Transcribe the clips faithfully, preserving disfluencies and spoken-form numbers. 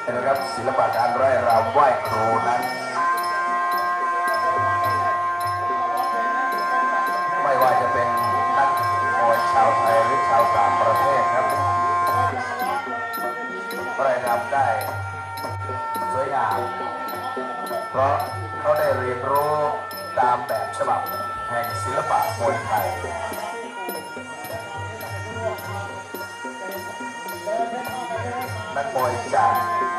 นะครับศิลปะการไร้รำไหว้ครูนั้นไม่ว่าจะเป็นนักมวยชาวไทยหรือชาวต่างประเทศครับไร้รำได้สวยงามเพราะเขาได้เรียนรู้ตามแบบฉบับแห่งศิลปะมวยไทยนักมวยจาก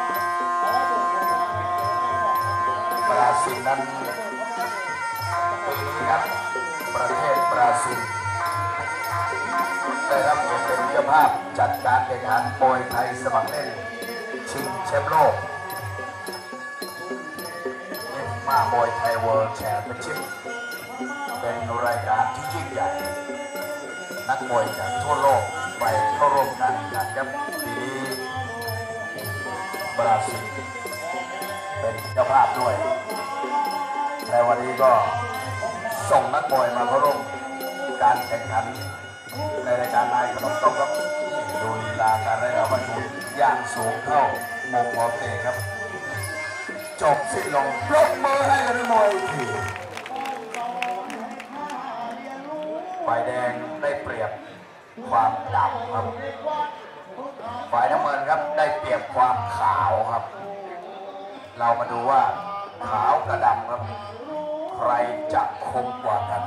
บราซิลนั้นปีนี้ครับประเทศบราซิลได้รับเกียรติเป็นเจ้าภาพจัดการแข่งขันมวยไทยสมัครเล่นชิงแชมป์โลกเอ็มมามวยไทยเวิลด์แชมเปี้ยนชิพเป็นรายการที่ยิ่งใหญ่นักมวยจากทั่วโลกไปเข้าร่วมการแข่งขันครับปีนี้บราซิลเป็นเจ้าภาพด้วยในวันนี้ก็ส่งนักมวยมาเข้าร่วมการแข่งขันในรายการนายขนมต้มครับดูลีลาการได้รับวัตถุย่างสูงเข้ามุมหัวเตะครับจบสิ้นลงปรบมือให้นักมวยทีฝ่ายแดงได้เปรียบความดำครับฝ่ายน้ำเงินครับได้เปรียบความขาวครับเรามาดูว่าขาวกับดำครับใครจะคมกว่ากัน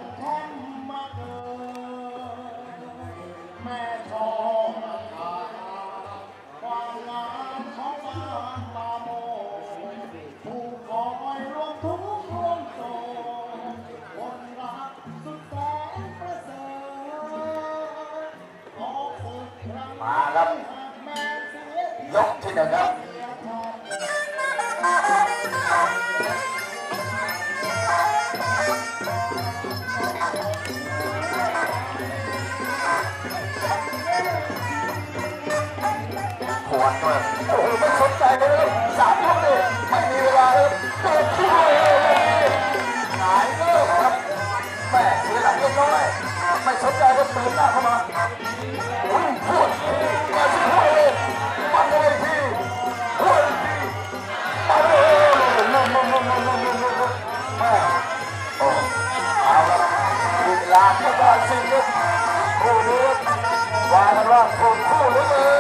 มาครับยกที่หนึ่งครับขวดด้วยโอ้โหไม่สนใจเลยสามยกเลยไม่มีเวลาเลยเปิดคู่เลยหงายเลิกครับแม่เสียหลักเล็กน้อยไม่สนใจก็เปิดหน้าเข้ามาอุ้ยพูดมาสิพูดเลยมาเลยพี่พูดพี่มาเลยนุ่มนุ่มนุ่มนุ่มนุ่มนุ่มนุ่มแม่โอ้เอาละลีลาก็ได้สิ่งนี้คู่นี้วางกันว่าคู่คู่เลย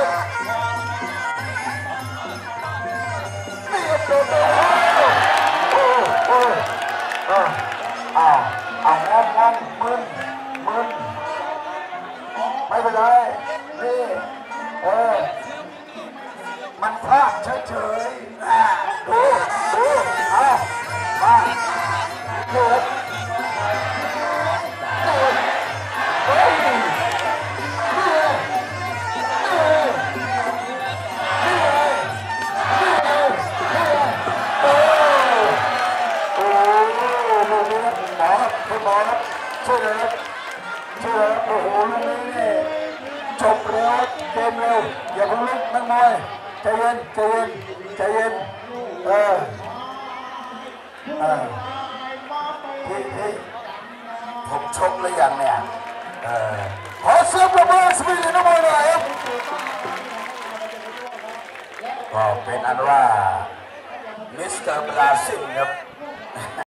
นี่ก็โดนเลยโอ้โอ้เอออ้าวอ้าวงอมงอมมึนมึนไม่เป็นไรนี่เออมันพลาดเฉยๆดูดูเอามาเกิดเกิดเฮ้ยนี่นี่นี่นี่นี่โอ้โอ้ลูกนี้หมอครับคุณหมอครับช่วยเลยครับช่วยเลยโอ้โหลูกนี้นี่จบเร็วเกมเร็วอย่าเพิ่งลุกนักมวยใจเย็นใจเย็นใจเย็นเออเออพี่พี่ผมชกหรือยังเนี่ยเออขอเสียงปรบมือสปีดนักมวยหน่อยครับก็เป็นอันว่ามิสเตอร์บราซิลครับ